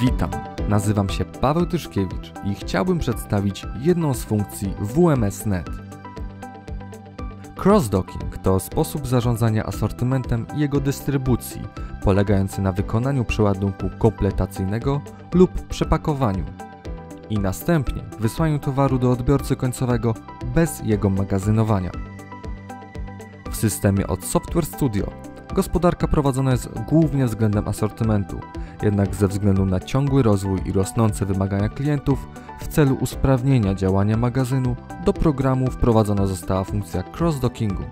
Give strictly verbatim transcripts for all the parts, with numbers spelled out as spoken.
Witam, nazywam się Paweł Tyszkiewicz i chciałbym przedstawić jedną z funkcji W M S kropka net. Cross-docking to sposób zarządzania asortymentem i jego dystrybucji, polegający na wykonaniu przeładunku kompletacyjnego lub przepakowaniu i następnie wysłaniu towaru do odbiorcy końcowego bez jego magazynowania. W systemie od Software Studio gospodarka prowadzona jest głównie względem asortymentu, jednak ze względu na ciągły rozwój i rosnące wymagania klientów w celu usprawnienia działania magazynu do programu wprowadzona została funkcja cross-dockingu.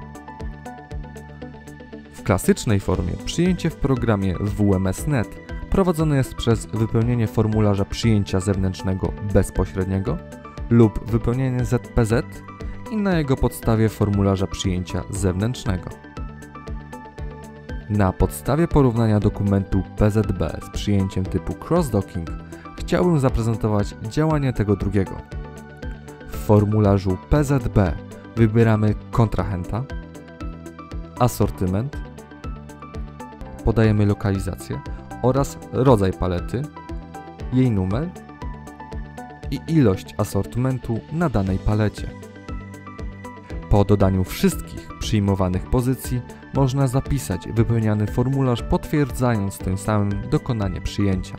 W klasycznej formie przyjęcie w programie W M S kropka net prowadzone jest przez wypełnienie formularza przyjęcia zewnętrznego bezpośredniego lub wypełnienie Z P Z i na jego podstawie formularza przyjęcia zewnętrznego. Na podstawie porównania dokumentu P Z B z przyjęciem typu cross-docking chciałbym zaprezentować działanie tego drugiego. W formularzu P Z B wybieramy kontrahenta, asortyment, podajemy lokalizację oraz rodzaj palety, jej numer i ilość asortymentu na danej palecie. Po dodaniu wszystkich przyjmowanych pozycji można zapisać wypełniany formularz, potwierdzając tym samym dokonanie przyjęcia.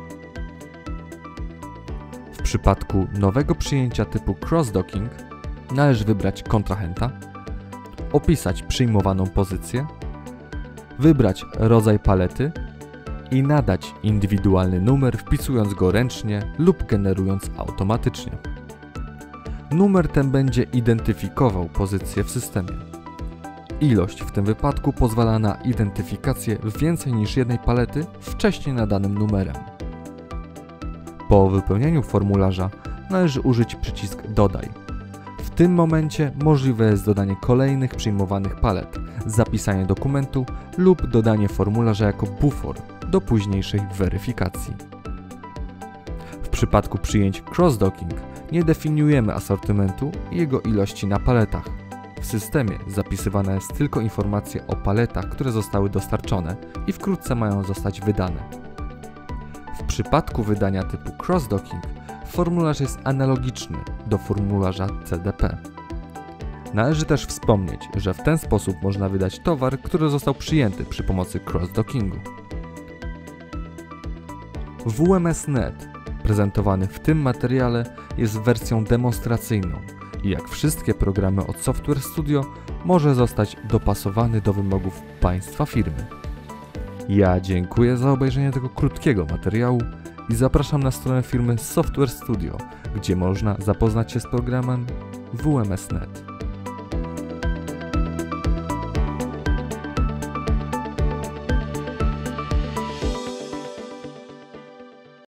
W przypadku nowego przyjęcia typu cross-docking należy wybrać kontrahenta, opisać przyjmowaną pozycję, wybrać rodzaj palety i nadać indywidualny numer, wpisując go ręcznie lub generując automatycznie. Numer ten będzie identyfikował pozycję w systemie. Ilość w tym wypadku pozwala na identyfikację więcej niż jednej palety wcześniej nadanym numerem. Po wypełnieniu formularza należy użyć przycisk Dodaj. W tym momencie możliwe jest dodanie kolejnych przyjmowanych palet, zapisanie dokumentu lub dodanie formularza jako bufor do późniejszej weryfikacji. W przypadku przyjęć cross-docking nie definiujemy asortymentu i jego ilości na paletach. W systemie zapisywana jest tylko informacja o paletach, które zostały dostarczone i wkrótce mają zostać wydane. W przypadku wydania typu cross-docking formularz jest analogiczny do formularza C D P. Należy też wspomnieć, że w ten sposób można wydać towar, który został przyjęty przy pomocy cross-dockingu. W M S kropka net prezentowany w tym materiale jest wersją demonstracyjną i jak wszystkie programy od Software Studio może zostać dopasowany do wymogów Państwa firmy. Ja dziękuję za obejrzenie tego krótkiego materiału i zapraszam na stronę firmy Software Studio, gdzie można zapoznać się z programem W M S kropka net.